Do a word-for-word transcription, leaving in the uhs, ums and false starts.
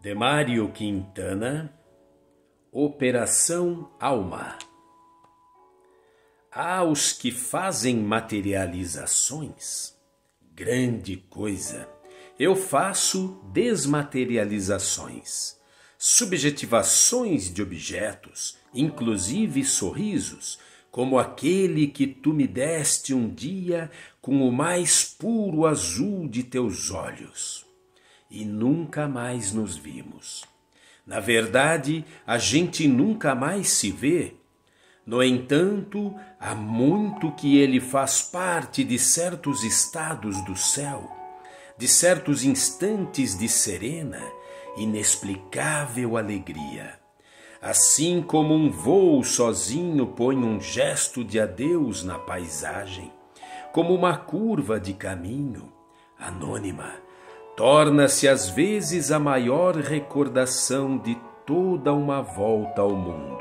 de Mário Quintana, Operação Alma. Há os que fazem materializações, grande coisa. Eu faço desmaterializações, subjetivações de objetos, inclusive sorrisos, como aquele que tu me deste um dia com o mais puro azul de teus olhos. E nunca mais nos vimos. Na verdade, a gente nunca mais se vê. No entanto, há muito que ele faz parte de certos estados do céu, de certos instantes de serena, inexplicável alegria. Assim como um voo sozinho põe um gesto de adeus na paisagem, como uma curva de caminho, anônima, torna-se às vezes a maior recordação de toda uma volta ao mundo.